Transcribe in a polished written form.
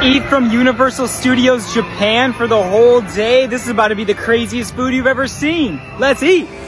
eat from Universal Studios Japan for the whole day. This is about to be the craziest food you've ever seen. Let's eat.